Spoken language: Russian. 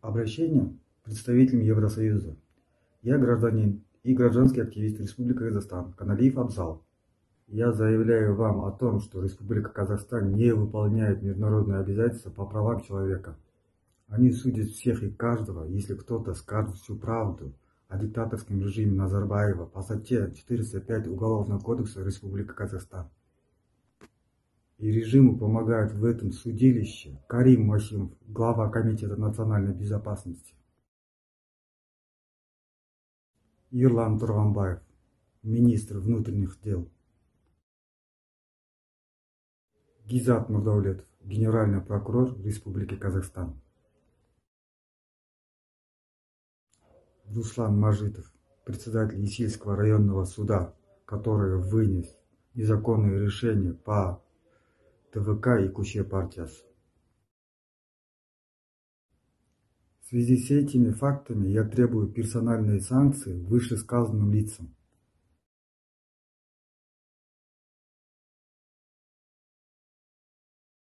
Обращение к представителям Евросоюза. Я гражданин и гражданский активист Республики Казахстан Каналиев Абзал. Я заявляю вам о том, что Республика Казахстан не выполняет международные обязательства по правам человека. Они судят всех и каждого, если кто-то скажет всю правду о диктаторском режиме Назарбаева по статье 405 Уголовного кодекса Республики Казахстан. И режиму помогает в этом судилище Карим Масимов, глава Комитета национальной безопасности, Ерлан Турганбаев, министр внутренних дел, Гизат Нурдаулетов, генеральный прокурор Республики Казахстан, Руслан Мажитов, председатель Исильского районного суда, который вынес незаконные решения по ТВК и Куще партиясы. В связи с этими фактами я требую персональные санкции вышесказанным лицам.